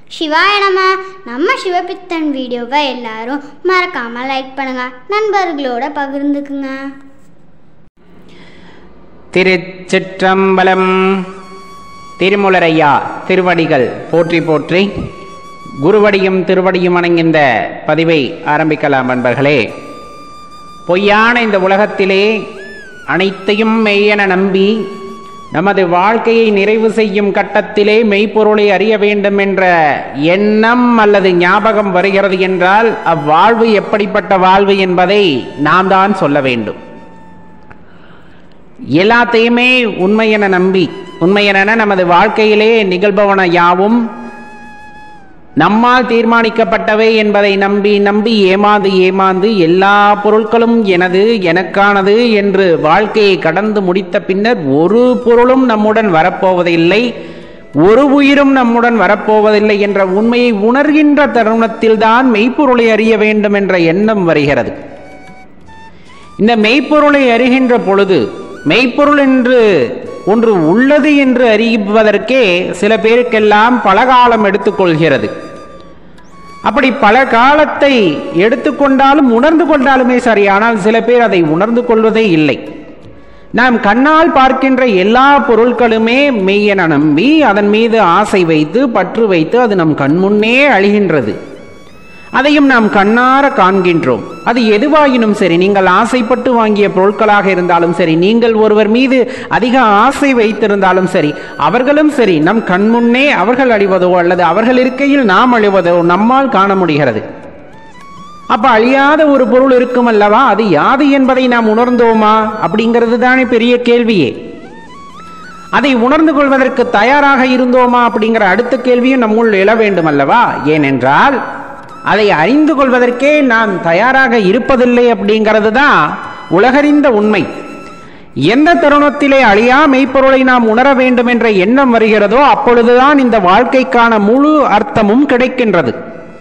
சிவாய நம. நம்ம சிவபித்தன் வீடியோவை எல்லாரும் மறக்காம லைக் பண்ணுங்க, நண்பர்களோட பகிர்ந்துக்குங்க. திருச்சிற்றம்பலம். திருமூலரையா திருவடிகள் போற்றி போற்றி. குருவடியும் திருவடியும் வணங்கின்ற பதிவை ஆரம்பிக்கலாம் நண்பர்களே. பொய்யான இந்த உலகத்திலே அனைத்தையும் மெய்யென நம்பி நமது வாழ்க்கையை நிறைவு செய்யும் கட்டத்திலே மெய்ப்பொருளை அறிய வேண்டும் என்ற எண்ணம் அல்லது ஞாபகம் வருகிறது என்றால் அவ்வாழ்வு எப்படிப்பட்ட வாழ்வு என்பதை நாம் தான் சொல்ல வேண்டும். எல்லாத்தையுமே உண்மையென நம்பி, உண்மையென நமது வாழ்க்கையிலே நிகழ்பவன யாவும் நம்மால் தீர்மானிக்கப்பட்டவை என்பதை நம்பி நம்பி ஏமாந்து எல்லா பொருட்களும் எனது, எனக்கானது என்று வாழ்க்கையை கடந்து முடித்த பின்னர் ஒரு பொருளும் நம்முடன் வரப்போவதில்லை, ஒரு உயிரும் நம்முடன் வரப்போவதில்லை என்ற உண்மையை உணர்கின்ற தருணத்தில் தான் மெய்ப்பொருளை அறிய வேண்டும் என்ற எண்ணம் வருகிறது. இந்த மெய்ப்பொருளை அறிகின்ற பொழுது மெய்ப்பொருள் என்று ஒன்று உள்ளது என்று அறிவதற்கே சில பேருக்கெல்லாம் பல காலம் எடுத்துக்கொள்கிறது. அப்படி பல காலத்தை எடுத்துக்கொண்டாலும் உணர்ந்து கொண்டாலுமே சரி, ஆனால் சில பேர் அதை உணர்ந்து கொள்வதே இல்லை. நாம் கண்ணால் பார்க்கின்ற எல்லா பொருட்களுமே மெய்யென நம்பி அதன் மீது ஆசை வைத்து பற்று வைத்து அது நம் கண்முன்னே அழிகின்றது. அதையும் நாம் கண்ணார காண்கின்றோம். அது எதுவாயினும் சரி, நீங்கள் ஆசைப்பட்டு வாங்கிய பொருட்களாக இருந்தாலும் சரி, நீங்கள் ஒருவர் மீது அதிக ஆசை வைத்திருந்தாலும் சரி, அவர்களும் சரி நம் கண்முன்னே அவர்கள் அழிவதோ அல்லது அவர்கள் இருக்கையில் நாம் அழிவதோ நம்மால் காண முடிகிறது. அப்ப அழியாத ஒரு பொருள் இருக்கும் அல்லவா, அது யாது என்பதை நாம் உணர்ந்தோமா அப்படிங்கிறது தானே பெரிய கேள்வியே. அதை உணர்ந்து கொள்வதற்கு தயாராக இருந்தோமா அப்படிங்கிற அடுத்த கேள்வியும் நம்முள் எழ வேண்டும் அல்லவா. ஏனென்றால் அதை அறிந்து கொள்வதற்கே நாம் தயாராக இருப்பதில்லை அப்படிங்கிறது தான் உலகறிந்த உண்மை. எந்த தருணத்திலே அழியா மெய்ப்பொருளை நாம் உணர வேண்டும் என்ற எண்ணம் வருகிறதோ அப்பொழுதுதான் இந்த வாழ்க்கைக்கான முழு அர்த்தமும் கிடைக்கின்றது.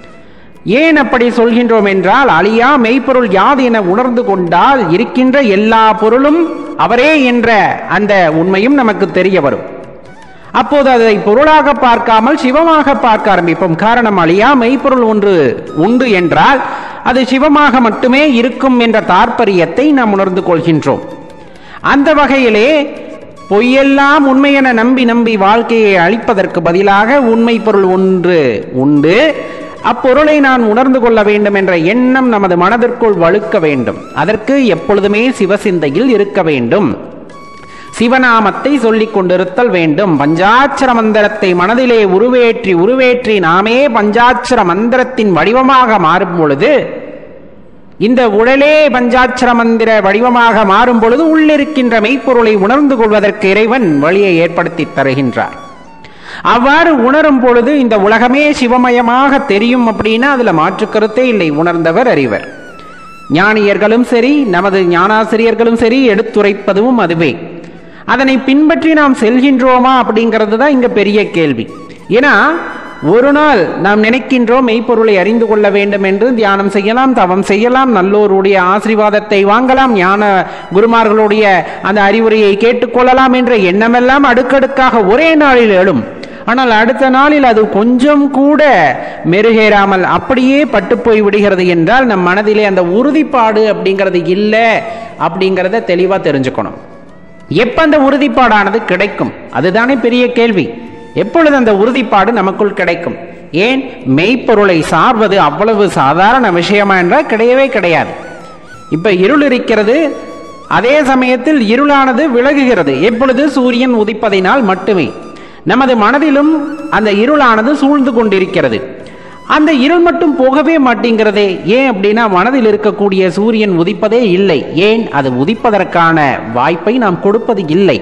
ஏன் அப்படி சொல்கின்றோம் என்றால், அழியா மெய்ப்பொருள் யாது என உணர்ந்து கொண்டால் இருக்கின்ற எல்லா பொருளும் அவரே என்ற அந்த உண்மையும் நமக்கு தெரிய வரும். அப்போது அதை பொருளாக பார்க்காமல் சிவமாக பார்க்க ஆரம்பிப்போம். காரணம், அழியா மெய்ப்பொருள் ஒன்று உண்டு என்றால் அது சிவமாக மட்டுமே இருக்கும் என்ற தாற்பயத்தை நாம் உணர்ந்து கொள்கின்றோம். அந்த வகையிலே பொய்யெல்லாம் உண்மையென நம்பி நம்பி வாழ்க்கையை அழிப்பதற்கு பதிலாக உண்மை பொருள் ஒன்று உண்டு, அப்பொருளை நான் உணர்ந்து கொள்ள வேண்டும் என்ற எண்ணம் நமது மனதிற்குள் வலுக்க வேண்டும். அதற்கு எப்பொழுதுமே சிவசிந்தையில் இருக்க வேண்டும், சிவநாமத்தை சொல்லிக் கொண்டிருத்தல் வேண்டும். பஞ்சாட்சர மந்திரத்தை மனதிலே உருவேற்றி நாமே பஞ்சாட்சர மந்திரத்தின் வடிவமாக மாறும் பொழுது, இந்த உடலே பஞ்சாட்சர மந்திர வடிவமாக மாறும் பொழுது உள்ளிருக்கின்ற மெய்ப்பொருளை உணர்ந்து கொள்வதற்கு இறைவன் வழியை ஏற்படுத்தி தருகின்றார். அவ்வாறு உணரும் பொழுது இந்த உலகமே சிவமயமாக தெரியும் அப்படின்னா அதுல மாற்று கருத்தே இல்லை. உணர்ந்தவர் அறிவர். ஞானியர்களும் சரி, நமது ஞானாசிரியர்களும் சரி எடுத்துரைப்பதும் அதுவே. அதனை பின்பற்றி நாம் செல்கின்றோமா அப்படிங்கிறது தான் இங்க பெரிய கேள்வி. ஏன்னா ஒரு நாள் நாம் நினைக்கின்றோம் மெய்ப்பொருளை அறிந்து கொள்ள வேண்டும் என்று தியானம் செய்யலாம், தவம் செய்யலாம், நல்லோருடைய ஆசீர்வாதத்தை வாங்கலாம், ஞான குருமார்களுடைய அந்த அறிவுரையை கேட்டுக்கொள்ளலாம் என்ற எண்ணமெல்லாம் அடுக்கடுக்காக ஒரே நாளில் எழும். ஆனால் அடுத்த நாளில் அது கொஞ்சம் கூட மெருகேறாமல் அப்படியே பட்டு போய் விடுகிறது என்றால் நம் மனதிலே அந்த உறுதிப்பாடு அப்படிங்கிறது இல்லை அப்படிங்கிறத தெளிவாக தெரிஞ்சுக்கணும். எப்ப அந்த உறுதிப்பாடானது கிடைக்கும், அதுதானே பெரிய கேள்வி. எப்பொழுது அந்த உறுதிப்பாடு நமக்குள் கிடைக்கும்? ஏன் மெய்ப்பொருளை சார்வது அவ்வளவு சாதாரண விஷயமா என்றால் கிடையவே கிடையாது. இப்ப இருள் இருக்கிறது, அதே சமயத்தில் இருளானது விலகுகிறது. எப்பொழுது? சூரியன் உதிப்பதினால் மட்டுமே. நமது மனதிலும் அந்த இருளானது சூழ்ந்து கொண்டிருக்கிறது. அந்த இருள் மட்டும் போகவே மாட்டேங்கிறதே. ஏன் அப்படின்னா மனதில் இருக்கக்கூடிய சூரியன் உதிப்பதே இல்லை. ஏன்? அது உதிப்பதற்கான வாய்ப்பை நாம் கொடுப்பது இல்லை.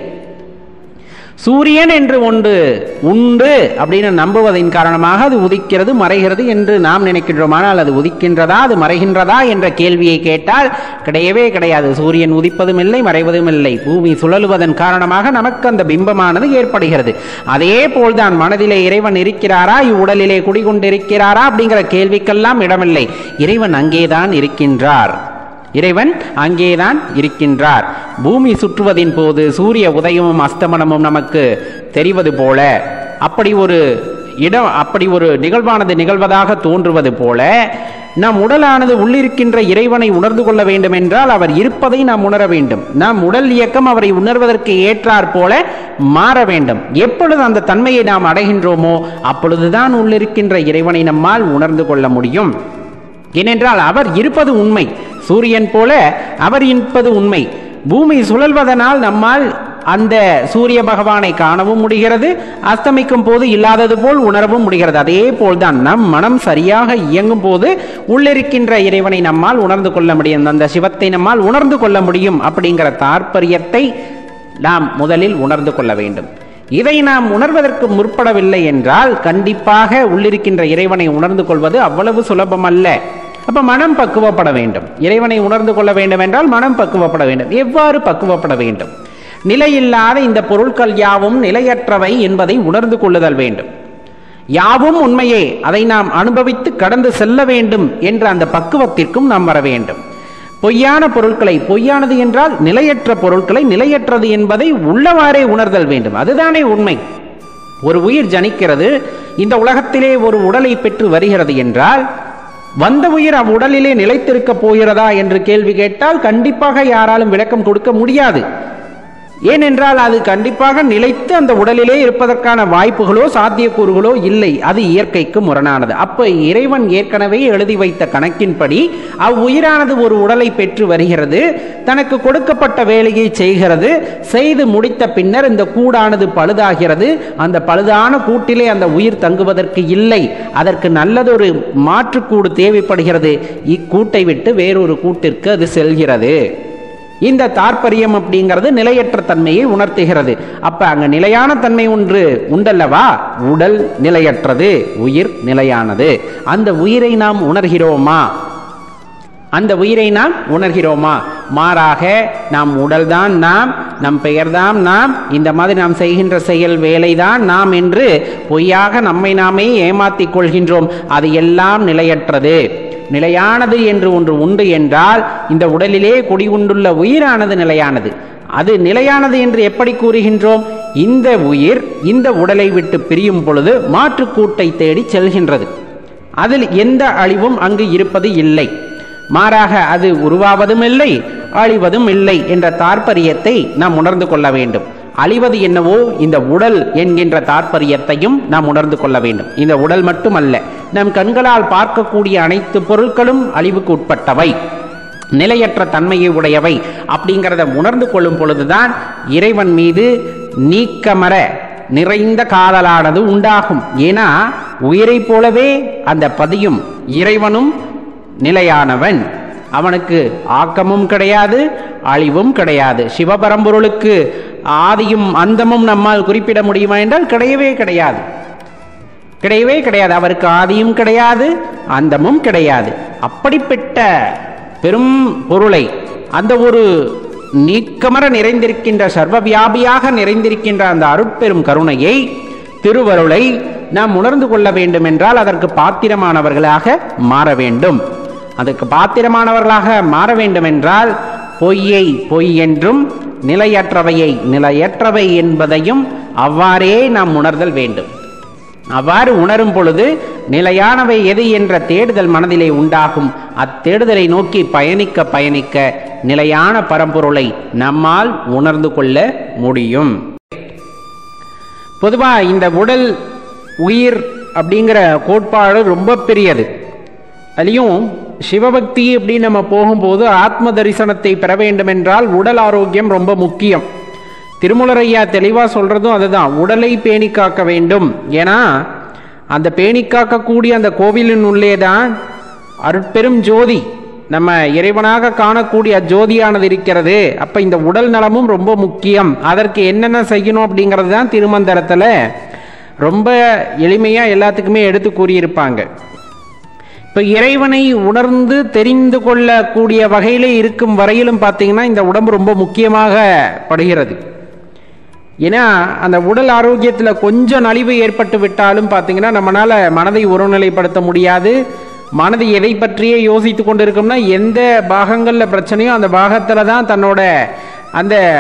சூரியன் என்று ஒன்று உண்டு அப்படின்னு நம்புவதன் காரணமாக அது உதிக்கிறது மறைகிறது என்று நாம் நினைக்கின்றோம். ஆனால் அது உதிக்கின்றதா அது மறைகின்றதா என்ற கேள்வியை கேட்டால் கிடையவே கிடையாது. சூரியன் உதிப்பதும் இல்லை மறைவதும் இல்லை. பூமி சுழலுவதன் காரணமாக நமக்கு அந்த பிம்பமானது ஏற்படுகிறது. அதே போல்தான் மனதிலே இறைவன் இருக்கிறாரா, இவ்வுடலிலே குடிகொண்டிருக்கிறாரா அப்படிங்கிற கேள்விக்கெல்லாம் இடமில்லை. இறைவன் அங்கேதான் இருக்கின்றார். இறைவன் அங்கேதான் இருக்கின்றார். பூமி சுற்றுவதின் போது சூரிய உதயமும் அஸ்தமனமும் நமக்கு தெரிவது போல அப்படி ஒரு இடம் அப்படி ஒரு நிகழ்வானது நிகழ்வதாக தோன்றுவது போல நம் உடலானது உள்ளிருக்கின்ற இறைவனை உணர்ந்து கொள்ள வேண்டும் என்றால் அவர் இருப்பதை நாம் உணர வேண்டும். நம் உடல் இயக்கம் அவரை உணர்வதற்கு ஏற்றாற் போல மாற வேண்டும். எப்பொழுது அந்த தன்மையை நாம் அடைகின்றோமோ அப்பொழுதுதான் உள்ளிருக்கின்ற இறைவனை நம்மால் உணர்ந்து கொள்ள முடியும். ஏனென்றால் அவர் இருப்பது உண்மை, சூரியன் போல அவர் இருப்பது உண்மை. பூமி சுழல்வதனால் நம்மால் அந்த சூரிய பகவானை காணவும் முடிகிறது, அஸ்தமிக்கும் போது இல்லாதது போல் உணரவும் முடிகிறது. அதே போல்தான் நம் மனம் சரியாக இயங்கும் போது உள்ளிருக்கின்ற இறைவனை நம்மால் உணர்ந்து கொள்ள முடியும், அந்த சிவத்தை நம்மால் உணர்ந்து கொள்ள முடியும். அப்படிங்கிற தாற்பயத்தை நாம் முதலில் உணர்ந்து கொள்ள வேண்டும். இதை நாம் உணர்வதற்கு முற்படவில்லை என்றால் கண்டிப்பாக உள்ளிருக்கின்ற இறைவனை உணர்ந்து கொள்வது அவ்வளவு சுலபமல்ல. அப்ப மனம் பக்குவப்பட வேண்டும். இறைவனை உணர்ந்து கொள்ள வேண்டும் என்றால் மனம் பக்குவப்பட வேண்டும். எவ்வாறு பக்குவப்பட வேண்டும்? நிலையில்லாத இந்த பொருட்கள் யாவும் நிலையற்றவை என்பதை உணர்ந்து கொள்ளுதல் வேண்டும். யாவும் உண்மையே, அதை நாம் அனுபவித்து கடந்து செல்ல வேண்டும் என்ற அந்த பக்குவத்திற்கும் நாம் வர வேண்டும். பொய்யான பொருட்களை, பொய்யானது என்றால் நிலையற்ற பொருட்களை நிலையற்றது என்பதை உள்ளவாறே உணர்தல் வேண்டும். அதுதானே உண்மை. ஒரு உயிர் ஜனிக்கிறது, இந்த உலகத்திலே ஒரு உடலை பெற்று வருகிறது என்றால் வந்த உயிர் அவ்வுடலிலே நிலைத்திருக்க போகிறதா என்று கேள்வி கேட்டால் கண்டிப்பாக யாராலும் விளக்கம் கொடுக்க முடியாது. ஏனென்றால் அது கண்டிப்பாக நிலைத்து அந்த உடலிலே இருப்பதற்கான வாய்ப்புகளோ சாத்தியக்கூறுகளோ இல்லை. அது இயற்கைக்கு முரணானது. அப்ப இறைவன் ஏற்கனவே எழுதி வைத்த கணக்கின்படி அவ்வுயிரானது ஒரு உடலை பெற்று வருகிறது, தனக்கு கொடுக்கப்பட்ட வேலையை செய்கிறது. செய்து முடித்த பின்னர் இந்த கூடானது பழுதாகிறது. அந்த பழுதான கூட்டிலே அந்த உயிர் தங்குவதற்கு இல்லை, அதற்கு நல்லதொரு மாற்றுக்கூடு தேவைப்படுகிறது. இக்கூட்டை விட்டு வேறொரு கூட்டிற்கு அது செல்கிறது. இந்த தாற்பயம் அப்படிங்கிறது நிலையற்ற தன்மையை உணர்த்துகிறது. அப்ப அங்க நிலையான தன்மை ஒன்று உண்டல்லவா? உடல் நிலையற்றது, உயிர் நிலையானது. அந்த உயிரை நாம் உணர்கிறோமா? அந்த உயிரை நாம் உணர்கிறோமா? மாறாக நாம் உடல்தான் நாம், நம் பெயர்தான் நாம், இந்த மாதிரி நாம் செய்கின்ற செயல் வேலைதான் நாம் என்று பொய்யாக நம்மை நாமே ஏமாத்திக் கொள்கின்றோம். அது எல்லாம் நிலையற்றது. நிலையானது என்று ஒன்று உண்டு என்றால் இந்த உடலிலே குடிகொண்டுள்ள உயிரானது நிலையானது. அது நிலையானது என்று எப்படி கூறுகின்றோம்? இந்த உயிர் இந்த உடலை விட்டு பிரியும் பொழுது மாற்றுக்கூட்டை தேடி செல்கின்றது. அதில் எந்த அழிவும் அங்கு இருப்பது இல்லை. மாறாக அது உருவாவதும் இல்லை, அழிவதும் இல்லை என்ற தாற்பயத்தை நாம் உணர்ந்து கொள்ள வேண்டும். அழிவது என்னவோ இந்த உடல் என்கின்ற தாற்பயத்தையும் நாம் உணர்ந்து கொள்ள வேண்டும். இந்த உடல் மட்டுமல்ல, நம் கண்களால் பார்க்கக்கூடிய அனைத்து பொருட்களும் அழிவுக்கு உட்பட்டவை, நிலையற்ற தன்மையை உடையவை. அப்படிங்கிறத உணர்ந்து கொள்ளும் பொழுதுதான் இறைவன் மீது நீக்கமற நிறைந்த காதலானது உண்டாகும். ஏன்னா உயிரை போலவே அந்த பதியும் இறைவனும் நிலையானவன். அவனுக்கு ஆக்கமும் கிடையாது, அழிவும் கிடையாது. சிவபரம்பொருளுக்கு ஆதியும் அந்தமும் நம்மால் குறிப்பிட முடியுமா என்றால் கிடையவே கிடையாது, கிடையவே கிடையாது. அவருக்கு ஆதியும் கிடையாது, அந்தமும் கிடையாது. அப்படிப்பட்ட பெரும் பொருளை, அந்த ஒரு நீக்கமர நிறைந்திருக்கின்ற சர்வ வியாபியாக நிறைந்திருக்கின்ற அந்த அருட்பெரும் கருணையை, திருவருளை நாம் உணர்ந்து கொள்ள வேண்டும் என்றால் அதற்கு பாத்திரமானவர்களாக மாற வேண்டும். அதற்கு பாத்திரமானவர்களாக மாற வேண்டும் என்றால் பொய்யை பொய் என்றும் நிலையற்றவையை நிலையற்றவை என்பதையும் அவ்வாறே நாம் உணர்தல் வேண்டும். அவ்வாறு உணரும் பொழுது நிலையானவை எது என்ற தேடுதல் மனதிலே உண்டாகும். அத்தேடுதலை நோக்கி பயணிக்க பயணிக்க நிலையான பரம்பொருளை நம்மால் உணர்ந்து கொள்ள முடியும். பொதுவாக இந்த உடல் உயிர் அப்படிங்கிற கோட்பாடு ரொம்ப பெரியது. அதுலேயும் சிவபக்தி அப்படின்னு நம்ம போகும்போது ஆத்ம தரிசனத்தை பெற வேண்டும் என்றால் உடல் ஆரோக்கியம் ரொம்ப முக்கியம். திருமூலரையா தெளிவாக சொல்றதும் அதுதான், உடலை பேணி காக்க வேண்டும். ஏன்னா அந்த பேணி காக்கக்கூடிய அந்த கோவிலின் உள்ளே தான் அருட்பெரும் ஜோதி, நம்ம இறைவனாக காணக்கூடிய ஜோதியானது இருக்கிறது. அப்ப இந்த உடல் நலமும் ரொம்ப முக்கியம். அதற்கு என்னென்ன செய்யணும் அப்படிங்கிறது தான் திருமந்திரத்தில் ரொம்ப எளிமையாக எல்லாத்துக்குமே எடுத்து கூறியிருப்பாங்க. இப்போ இறைவனை உணர்ந்து தெரிந்து கொள்ளக்கூடிய வகையிலே இருக்கும் வரையிலும் பார்த்தீங்கன்னா இந்த உடம்பு ரொம்ப முக்கியமாக படுகிறது. ஏன்னா அந்த உடல் ஆரோக்கியத்தில் கொஞ்சம் நலிவு ஏற்பட்டு விட்டாலும் பார்த்தீங்கன்னா நம்மளால் மனதை ஒருநிலைப்படுத்த முடியாது. மனது எதை பற்றியே யோசித்து கொண்டு இருக்கோம்னா எந்த பாகங்களில் பிரச்சனையோ அந்த பாகத்தில் தான் தன்னோட அந்த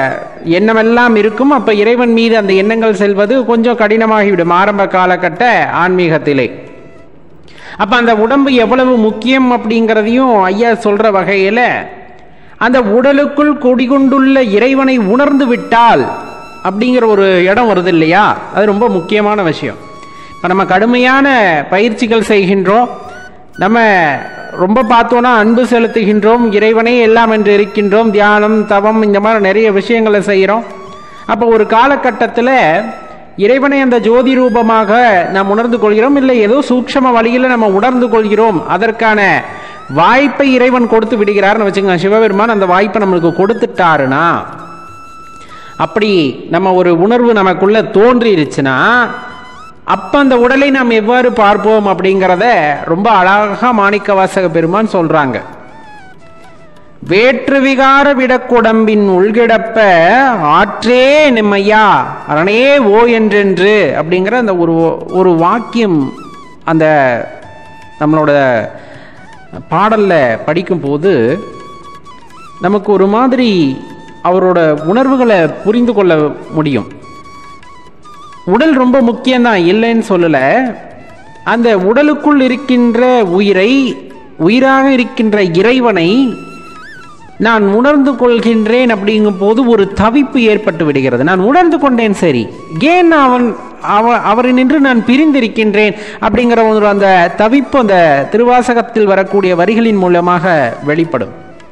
எண்ணமெல்லாம் இருக்கும். அப்போ இறைவன் மீது அந்த எண்ணங்கள் செல்வது கொஞ்சம் கடினமாகிவிடும் ஆரம்ப காலகட்ட ஆன்மீகத்திலே. அப்போ அந்த உடம்பு எவ்வளவு முக்கியம் அப்படிங்கிறதையும் ஐயா சொல்கிற வகையில், அந்த உடலுக்குள் குடிகொண்டுள்ள இறைவனை உணர்ந்து விட்டால் அப்படிங்கிற ஒரு இடம் வருது இல்லையா, அது ரொம்ப முக்கியமான விஷயம். இப்போ நம்ம கடுமையான பயிற்சிகள் செய்கின்றோம், நம்ம ரொம்ப பார்த்தோன்னா அன்பு செலுத்துகின்றோம், இறைவனே எல்லாம் என்று இருக்கின்றோம், தியானம் தவம் இந்த மாதிரி நிறைய விஷயங்களை செய்கிறோம். அப்போ ஒரு காலகட்டத்தில் இறைவனை அந்த ஜோதி ரூபமாக நாம் உணர்ந்து கொள்கிறோம், இல்லை ஏதோ சூக்ஷ்ம வழியில் நம்ம உணர்ந்து கொள்கிறோம். அதற்கான வாய்ப்பை இறைவன் கொடுத்து விடுகிறார்னு வச்சுக்கோங்க. சிவபெருமான் அந்த வாய்ப்பை நம்மளுக்கு கொடுத்துட்டாருன்னா, அப்படி நம்ம ஒரு உணர்வு நமக்குள்ள தோன்றிருச்சுன்னா, அப்போ அந்த உடலை நாம் எவ்வாறு பார்ப்போம் அப்படிங்கிறத ரொம்ப அழகாக மாணிக்கவாசக பெருமான் சொல்றாங்க. வேற்று விகார விடக்குடம்பின் உள்கிடப்ப ஆற்றே நிம்மையா அரணே ஓ என்றென்று அப்படிங்கிற அந்த ஒரு வாக்கியம் அந்த நம்மளோட பாடல்ல படிக்கும் போது நமக்கு ஒரு மாதிரி அவரோட உணர்வுகளை புரிந்து கொள்ள முடியும். உடல் ரொம்ப முக்கியம்தான், இல்லைன்னு சொல்லல. அந்த உடலுக்குள் இருக்கின்ற உயிரை, உயிராக இருக்கின்ற இறைவனை நான் உணர்ந்து கொள்கின்றேன் அப்படிங்கும் போது ஒரு தவிப்பு ஏற்பட்டு விடுகிறது. நான் உணர்ந்து கொண்டேன், சரி, ஏன் அவரை நின்று நான் பிரிந்திருக்கின்றேன் அப்படிங்கிற ஒரு அந்த தவிப்பு அந்த திருவாசகத்தில் வரக்கூடிய வரிகளின் மூலமாக வெளிப்படும்.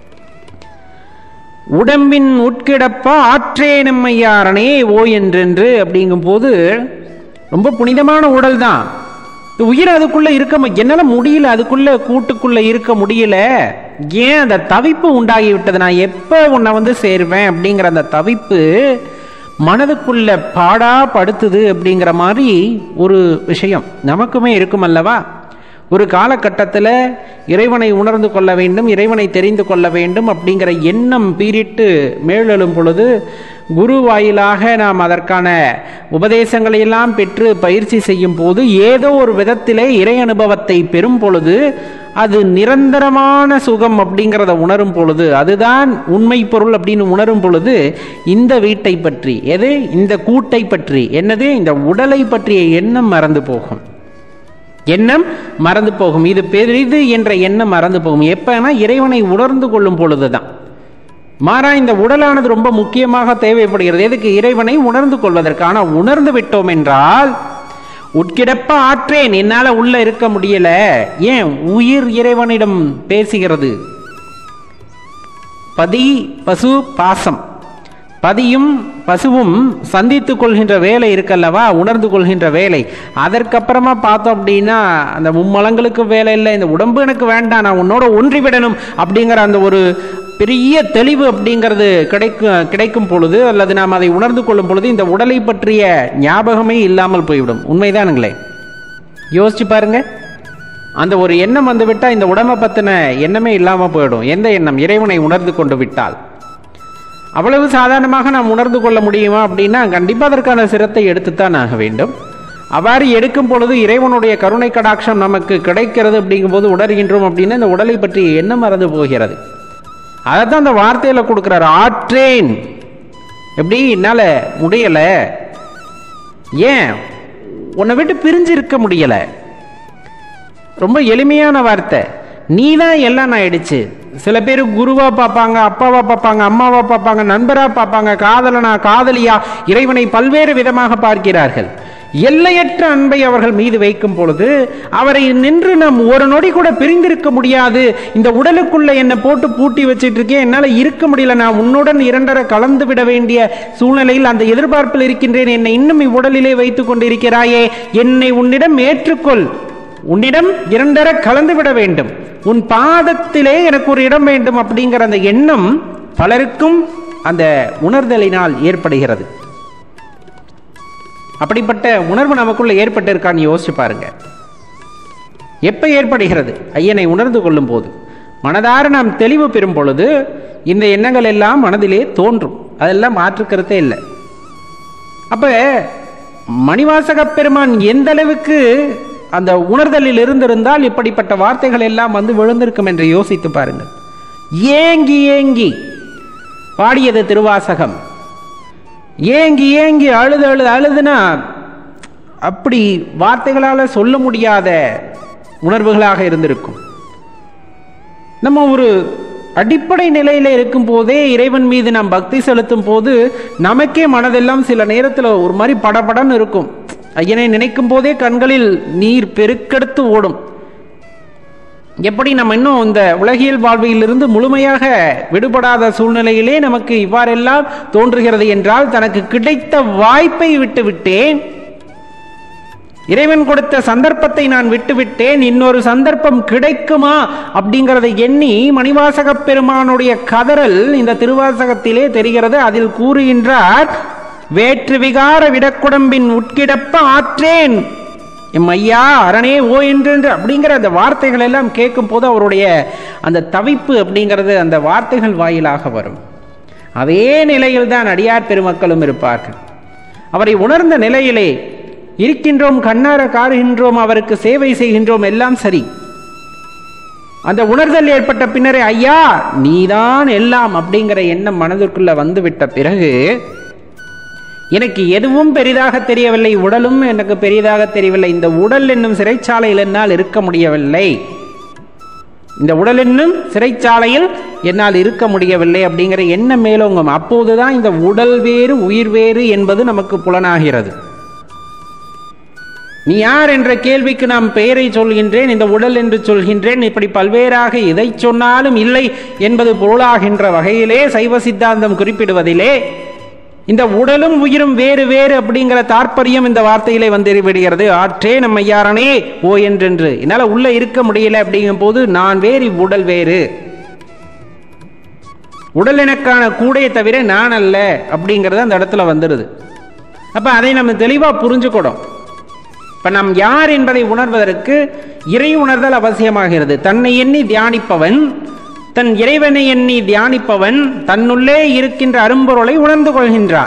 உடம்பின் உட்கிடப்ப ஆற்றே நம்மையாரனே ஓ என்றென்று அப்படிங்கும் போது ரொம்ப புனிதமான உடல் தான். உயிர் அதுக்குள்ள இருக்க என்னால முடியல, அதுக்குள்ள கூட்டுக்குள்ள இருக்க முடியல, ஏன் அந்த தவிப்பு உண்டாகி விட்டது, நான் எப்ப உன்னை சேருவேன் அப்படிங்கிற அந்த தவிப்பு மனதுக்குள்ள பாடா படுத்துது அப்படிங்கிற மாதிரி ஒரு விஷயம் நமக்குமே இருக்கும் அல்லவா. ஒரு காலகட்டத்தில் இறைவனை உணர்ந்து கொள்ள வேண்டும், இறைவனை தெரிந்து கொள்ள வேண்டும் அப்படிங்கிற எண்ணம் பீரிட்டு மேலெழும் பொழுது குரு வாயிலாக நாம் அதற்கான உபதேசங்களை எல்லாம் பெற்று பயிற்சி செய்யும் போது ஏதோ ஒரு விதத்திலே இறை அனுபவத்தை பெறும் பொழுது அது நிரந்தரமான சுகம் அப்படிங்கிறத உணரும் பொழுது, அதுதான் உண்மை பொருள் அப்படின்னு உணரும் பொழுது, இந்த வீட்டை பற்றி, எது இந்த கூட்டை பற்றி, என்னது இந்த உடலை பற்றிய எண்ணம் மறந்து போகும். எண்ணம் மறந்து போகும். இது பெரிது என்ற எண்ணம் மறந்து போகும். எப்பனா இறைவனை உணர்ந்து கொள்ளும் பொழுதுதான். மாறா இந்த உடலானது ரொம்ப முக்கியமாக தேவைப்படுகிறது. எதுக்கு? இறைவனை உணர்ந்து கொள்வதற்கான. உணர்ந்து விட்டோம் என்றால் உட்கிடப்ப ஆற்றேன், என்னால உள்ள இருக்க முடியல. ஏன்? உயிர் இறைவனிடம் பேசுகிறது. பதி பசு பாசம், பதியும் பசுவும் சந்தித்து கொள்கின்ற வேலை இருக்கல்லவா, உணர்ந்து கொள்கின்ற வேலை. அதற்கப்புறமா பார்த்தோம் அப்படின்னா அந்த மும்மலங்களுக்கு வேலை இல்லை, இந்த உடம்பு எனக்கு வேண்டாம், நான் உன்னோட ஒன்றிவிடணும் அப்படிங்கிற அந்த ஒரு பெரிய தெளிவு அப்படிங்கிறது கிடைக்கும் பொழுது, அல்லது நாம் அதை உணர்ந்து கொள்ளும் பொழுது இந்த உடலை பற்றிய ஞாபகமே இல்லாமல் போய்விடும். உண்மைதானுங்களே? யோசிச்சு பாருங்க. அந்த ஒரு எண்ணம் வந்து விட்டால் இந்த உடம்பை பற்றின எண்ணமே இல்லாமல் போயிடும். எந்த எண்ணம்? இறைவனை உணர்ந்து கொண்டு விட்டால். அவ்வளவு சாதாரணமாக நாம் உணர்ந்து கொள்ள முடியுமா அப்படின்னா கண்டிப்பாக அதற்கான சிரத்தை எடுத்துத்தான் ஆக வேண்டும். அவ்வாறு எடுக்கும் பொழுது இறைவனுடைய கருணை கடாட்சம் நமக்கு கிடைக்கிறது. அப்படிங்கும்போது உணர்கின்றோம் அப்படின்னா இந்த உடலை பற்றி எண்ணம் மறந்து போகிறது. அதைத்தான் அந்த வார்த்தையில் கொடுக்குறாரு, ஆற்றேன். எப்படி? என்னால முடியல. ஏன்? உன்னை விட்டு பிரிஞ்சு இருக்க முடியல. ரொம்ப எளிமையான வார்த்தை. நீ தான் எல்லாம் ஆயிடுச்சு. சில பேர் குருவா பார்ப்பாங்க, அப்பாவா பார்ப்பாங்க, அம்மாவா பார்ப்பாங்க, நண்பரா பார்ப்பாங்க, காதலனா காதலியா, இறைவனை பல்வேறு விதமாக பார்க்கிறார்கள். எல்லையற்ற அன்பை அவர்கள் மீது வைக்கும் பொழுது அவரை நின்று நாம் ஒரு நொடி கூட பிரிந்திருக்க முடியாது. இந்த உடலுக்குள்ள என்னை போட்டு பூட்டி வச்சிட்டு இருக்கேன், என்னால் இருக்க முடியல, நான் உன்னுடன் இரண்டரை கலந்து விட வேண்டிய சூழ்நிலையில் அந்த எதிர்பார்ப்பில் இருக்கின்றேன், என்னை இன்னும் இவ்வுடலிலே வைத்துக் கொண்டிருக்கிறாயே, என்னை உன்னிடம் ஏற்றுக்கொள், உன்னிடம் இரண்டரை கலந்து விட வேண்டும், உன் பாதத்திலே எனக்கு ஒரு இடம் வேண்டும் அப்படிங்கிற அந்த எண்ணம் பலருக்கும் அந்த உணர்தலினால் ஏற்படுகிறது. அப்படிப்பட்ட உணர்வு நமக்குள்ள ஏற்பட்டிருக்கான்னு யோசிச்சு பாருங்க. எப்ப ஏற்படுகிறது? ஐயனை உணர்ந்து கொள்ளும் போது, மனதார நாம் தெளிவு பெறும் பொழுது இந்த எண்ணங்கள் எல்லாம் மனதிலே தோன்றும். அதெல்லாம் மாற்றுக்கிறதே இல்லை. அப்ப மணிவாசக பெருமான் எந்த அளவுக்கு அந்த உணர்தலில் இருந்திருந்தால் இப்படிப்பட்ட வார்த்தைகள் எல்லாம் வந்து விழுந்திருக்கும் என்று யோசித்து பாருங்கள். ஏங்கி ஏங்கி பாடியது திருவாசகம். ஏங்கி ஏங்கி அழுது அழுது அழுதுனா அப்படி வார்த்தைகளால் சொல்ல முடியாத உணர்வுகளாக இருந்திருக்கும். நம்ம ஒரு அடிப்படை நிலையில் இருக்கும் போதே இறைவன் மீது நாம் பக்தி செலுத்தும் போது நமக்கே மனதெல்லாம் சில நேரத்தில் ஒரு மாதிரி படபடன்னு இருக்கும். ஐயனை நினைக்கும் போதே கண்களில் நீர் பெருக்கெடுத்து ஓடும். எப்படி நம்ம இன்னும் இந்த உலகியல் வாழ்விலிருந்து முழுமையாக விடுபடாத சூழ்நிலையிலே நமக்கு இவ்வாறெல்லாம் தோன்றுகிறது என்றால், தனக்கு கிடைத்த வாய்ப்பை விட்டுவிட்டேன், இறைவன் கொடுத்த சந்தர்ப்பத்தை நான் விட்டுவிட்டேன், இன்னொரு சந்தர்ப்பம் கிடைக்குமா அப்படிங்கிறதை எண்ணி மணிவாசக பெருமானுடைய கதறல் இந்த திருவாசகத்திலே தெரிகிறது. அதில் கூறுகின்றார், வேற்று விகார விடக்குடம்பின் உட்கிடப்ப ஆற்றேன் எம் ஐயா அரணே ஓ என்று அப்படிங்கிற அந்த வார்த்தைகள் எல்லாம் கேட்கும் போது அவருடைய அந்த தவிப்பு அப்படிங்கிறது அந்த வார்த்தைகள் வாயிலாக வரும். அதே நிலையில் தான் அடியார் பெருமக்களும் இருப்பார்கள். அவரை உணர்ந்த நிலையிலே இருக்கின்றோம், கண்ணார காருகின்றோம், அவருக்கு சேவை செய்கின்றோம், எல்லாம் சரி. அந்த உணர்தல் ஏற்பட்ட பின்னரே ஐயா நீதான் எல்லாம் அப்படிங்கிற எண்ணம் மனதிற்குள்ள வந்துவிட்ட பிறகு எனக்கு எதுவும் பெரிதாக தெரியவில்லை, உடலும் எனக்கு பெரிதாக தெரியவில்லை, இந்த உடல் என்னும் சிறைச்சாலையில் என்னால் இருக்க முடியவில்லை, இந்த உடல் என்னும் சிறைச்சாலையில் என்னால் இருக்க முடியவில்லை அப்படிங்கிற எண்ணம் மேலோங்கும். அப்போதுதான் இந்த உடல் வேறு உயிர் வேறு என்பது நமக்கு புலனாகிறது. நீ யார் என்ற கேள்விக்கு நாம் பெயரை சொல்கின்றேன், இந்த உடல் என்று சொல்கின்றேன், இப்படி பல்வேறாக எதை சொன்னாலும் இல்லை என்பது பொருளாகின்ற வகையிலே சைவ சித்தாந்தம் குறிப்பிடுவதிலே இந்த உடலும் உயிரும் வேறு வேறு அப்படிங்கிற தாற்பயம் இந்த வார்த்தையிலே வந்து விடுகிறது. ஆற்றே நம்ம ஐயாரனே ஓ என்றென்று என்னால் உள்ள இருக்க முடியல அப்படிங்கும் போது நான் வேறு, உடல் வேறு, உடல் எனக்கான கூடையை தவிர நான் அல்ல அப்படிங்கிறது அந்த இடத்துல வந்துடுது. அப்ப அதை நம்ம தெளிவா புரிஞ்சுக்கணும். இப்ப நாம் யார் என்பதை உணர்வதற்கு இறை உணர்தல் அவசியமாகிறது. தன்னை எண்ணி தியானிப்பவன், தன் இறைவனை எண்ணி தியானிப்பவன் தன்னுள்ளே இருக்கின்ற அரும்பொருளை உணர்ந்து கொள்கின்றான்.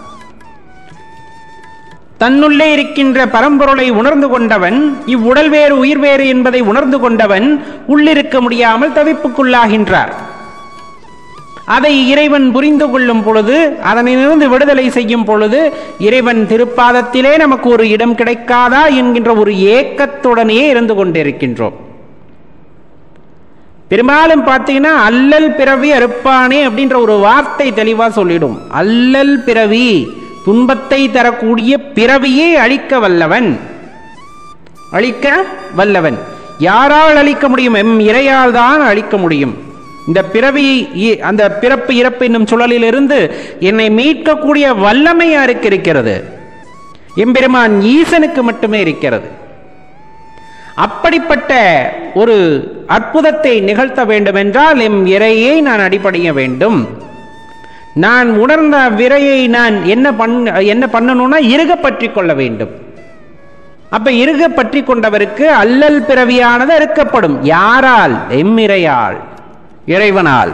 தன்னுள்ளே இருக்கின்ற பரம்பொருளை உணர்ந்து கொண்டவன், இவ்வுடல் வேறு உயிர் வேறு என்பதை உணர்ந்து கொண்டவன் உள்ளிருக்க முடியாமல் தவிப்புக்குள்ளாகின்றார். அதை இறைவன் புரிந்து கொள்ளும் பொழுது, அதனிலிருந்து விடுதலை செய்யும் பொழுது, இறைவன் திருப்பாதத்திலே நமக்கு ஒரு இடம் கிடைக்காதா என்கின்ற ஒரு ஏக்கத்துடனே இருந்து கொண்டிருக்கின்றோம். பெரும்பாலும் பார்த்தீங்கன்னா அல்லல் பிறவி அறுப்பானே அப்படின்ற ஒரு வார்த்தை தெளிவா சொல்லிடும். அல்லல் பிறவி, துன்பத்தை தரக்கூடிய பிறவியை அழிக்க வல்லவன், அழிக்க வல்லவன். யாரால் அழிக்க முடியும்? எம் இறையால் தான் அழிக்க முடியும். இந்த பிறவி, அந்த பிறப்பு இறப்பு என்னும் சுழலிலிருந்து என்னை மீட்கக்கூடிய வல்லமை யாருக்கு இருக்கிறது? எம்பெருமான் ஈசனுக்கு மட்டுமே இருக்கிறது. அப்படிப்பட்ட ஒரு அற்புதத்தை நிகழ்த்த வேண்டும் என்றால் எம் இறையை நான் அடிபடைய வேண்டும். நான் உணர்ந்த விரையை நான் என்ன பண்ணணும்னா இறுக பற்றி கொள்ள வேண்டும். அப்ப இறுக பற்றி கொண்டவருக்கு அல்லல் பிறவியானது அறுக்கப்படும். யாரால்? எம்மிறையால், இறைவனால்.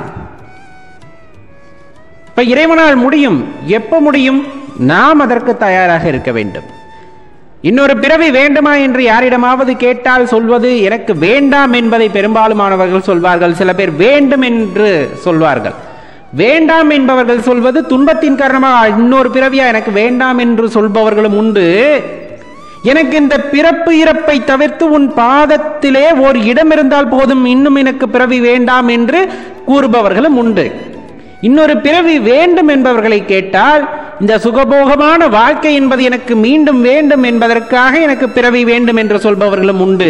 இப்ப இறைவனால் முடியும். எப்ப முடியும்? நாம் அதற்கு தயாராக இருக்க வேண்டும். இன்னொரு பிறவி வேண்டுமா என்று யாரிடமாவது கேட்டால் சொல்வது எனக்கு வேண்டாம் என்பதை பெரும்பாலுமானவர்கள் சொல்வார்கள். சில பேர் வேண்டும் என்று சொல்வார்கள். வேண்டாம் என்பவர்கள் சொல்வது துன்பத்தின் காரணமாக இன்னொரு பிறவியா எனக்கு வேண்டாம் என்று சொல்பவர்களும் உண்டு. எனக்கு இந்த பிறப்பு இறப்பை தவிர்த்து உன் பாதத்திலே ஒரு இடம் இருந்தால் போதும், இன்னும் எனக்கு பிறவி வேண்டாம் என்று கூறுபவர்களும் உண்டு. இன்னொரு பிறவி வேண்டும் என்பவர்களை கேட்டால், இந்த சுகபோகமான வாழ்க்கை என்பது எனக்கு மீண்டும் வேண்டும் என்பதற்காக எனக்கு பிறவி வேண்டும் என்று சொல்பவர்களும் உண்டு.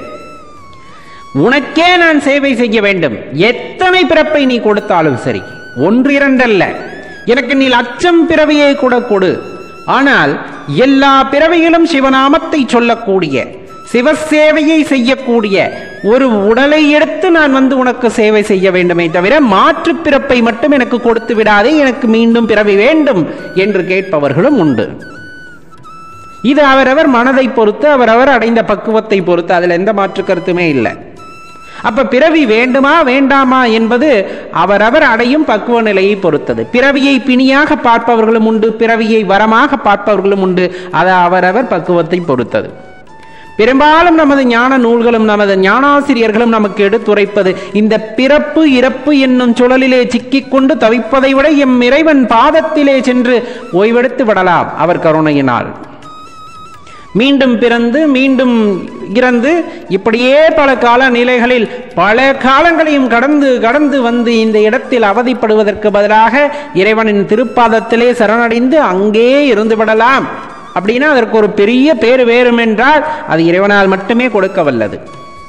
உனக்கே நான் சேவை செய்ய வேண்டும், எத்தனை பிறப்பை நீ கொடுத்தாலும் சரி, ஒன்று இரண்டல்ல, எனக்கு நீ லட்சம் பிறவியை கூட கொடு, ஆனால் எல்லா பிறவியிலும் சிவநாமத்தை சொல்லக்கூடிய, சிவசேவையை செய்யக்கூடிய ஒரு உடலை எடுத்து நான் உனக்கு சேவை செய்ய வேண்டுமே தவிர மாற்று பிறப்பை மட்டும் எனக்கு கொடுத்து விடாதே, எனக்கு மீண்டும் பிறவி வேண்டும் என்று கேட்பவர்களும் உண்டு. இது அவரவர் மனதை பொறுத்து, அவரவர் அடைந்த பக்குவத்தை பொறுத்து, அதில் எந்த மாற்று கருத்துமே இல்லை. அப்ப பிறவி வேண்டுமா வேண்டாமா என்பது அவரவர் அடையும் பக்குவ நிலையை பொறுத்தது. பிறவியை பிணியாக பார்ப்பவர்களும் உண்டு, பிறவியை வரமாக பார்ப்பவர்களும் உண்டு. அது அவரவர் பக்குவத்தை பொறுத்தது. பெரும்பாலும் நமது ஞான நூல்களும் நமது ஞானாசிரியர்களும் நமக்கு எடுத்துரைப்பது இந்த பிறப்பு இறப்பு என்னும் சுழலிலே சிக்கிக்கொண்டு தவிப்பதை விட எம் இறைவன் பாதத்திலே சென்று ஓய்வெடுத்து விடலாம் அவர் கருணையினால். மீண்டும் பிறந்து மீண்டும் இறந்து இப்படியே பல கால நிலைகளில் பல காலங்களையும் கடந்து கடந்து வந்து இந்த இடத்தில் அவதிப்படுவதற்கு பதிலாக இறைவனின் திருப்பாதத்திலே சரணடைந்து அங்கே இருந்து விடலாம். அப்படின்னா அதற்கு ஒரு பெரிய பேர் வேறும் என்றால் அது இறைவனால் மட்டுமே கொடுக்க வல்லது.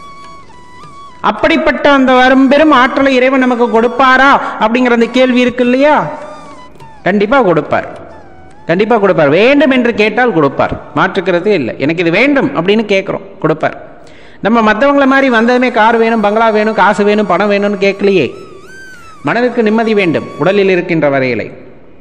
அப்படிப்பட்ட அந்த வரம்பெரும் ஆற்றலை இறைவன் நமக்கு கொடுப்பாரா அப்படிங்கிற அந்த கேள்வி இருக்கு இல்லையா? கண்டிப்பா கொடுப்பார், கண்டிப்பா கொடுப்பார். வேண்டும் என்று கேட்டால் கொடுப்பார், மாற்றுக்கிறதே இல்லை. எனக்கு இது வேண்டும் அப்படின்னு கேட்கிறோம், கொடுப்பார். நம்ம மற்றவங்களை மாதிரி வந்ததுமே கார் வேணும், பங்களா வேணும், காசு வேணும், பணம் வேணும்னு கேட்கலையே. மனதிற்கு நிம்மதி வேண்டும். உடலில் இருக்கின்ற வரையிலை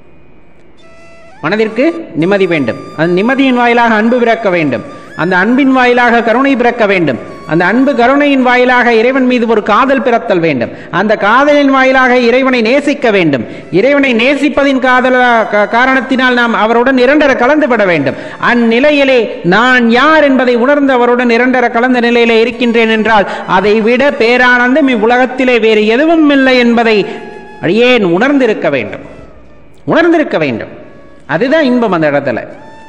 மனதிற்கு நிம்மதி வேண்டும். அந்த நிம்மதியின் வாயிலாக அன்பு பிறக்க வேண்டும். அந்த அன்பின் வாயிலாக கருணை பிறக்க வேண்டும். அந்த அன்பு கருணையின் வாயிலாக இறைவன் மீது ஒரு காதல் பிறத்தல் வேண்டும். அந்த காதலின் வாயிலாக இறைவனை நேசிக்க வேண்டும். இறைவனை நேசிப்பதின் காரணத்தினால் நாம் அவருடன் இரண்டர கலந்து விட வேண்டும். அந்நிலையிலே நான் யார் என்பதை உணர்ந்து அவருடன் இரண்டர கலந்த நிலையிலே இருக்கின்றேன் என்றால் அதை விட பேரானந்தம் இவ்வுலகத்திலே வேறு எதுவும் இல்லை என்பதை ஏன் உணர்ந்திருக்க வேண்டும், உணர்ந்திருக்க வேண்டும். அதுதான் இன்பம் அந்த இடத்துல.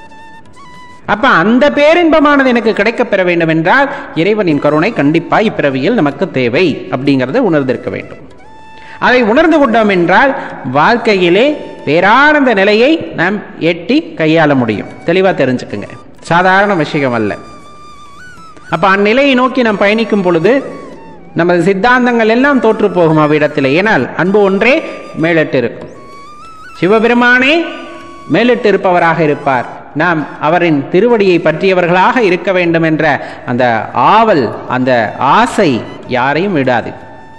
அப்ப அந்த பேரின்பமானது எனக்கு கிடைக்கப் பெற வேண்டும் என்றால் இறைவனின் கருணை கண்டிப்பா இப்பிறவியில் நமக்கு தேவை அப்படிங்கிறத உணர்ந்திருக்க வேண்டும். அதை உணர்ந்து கொண்டோம் என்றால் வாழ்க்கையிலே பேரானந்த நிலையை நாம் எட்டி கையாள முடியும். தெளிவா தெரிஞ்சுக்குங்க, சாதாரண விஷயம் அல்ல. அப்ப அந்நிலையை நோக்கி நாம் பயணிக்கும் பொழுது நமது சித்தாந்தங்கள் எல்லாம் தோற்று போகும் அவ்விடத்தில். ஏனால் அன்பு ஒன்றே மேலிட்டு இருக்கும். சிவபெருமானே மேலிட்டு இருப்பவராக இருப்பார். நாம் அவரின் திருவடியை பற்றியவர்களாக இருக்க வேண்டும் என்ற அந்த ஆவல், அந்த ஆசை யாரையும் விடாது.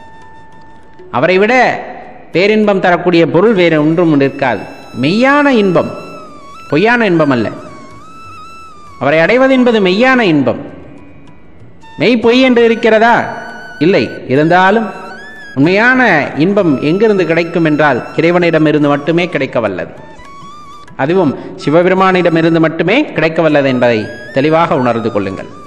அவரை விட பேரின்பம் தரக்கூடிய பொருள் வேறு ஒன்றும் இருக்காது. மெய்யான இன்பம், பொய்யான இன்பம் அல்ல. அவரை அடைவது என்பது மெய்யான இன்பம். மெய் பொய் என்று இருக்கிறதா? இல்லை. இருந்தாலும் உண்மையான இன்பம் எங்கிருந்து கிடைக்கும் என்றால் இறைவனிடமிருந்து மட்டுமே கிடைக்க வல்லது. அதுவும் சிவபெருமானிடமிருந்து மட்டுமே கிடைக்க வல்லது என்பதை தெளிவாக உணர்ந்து கொள்ளுங்கள்.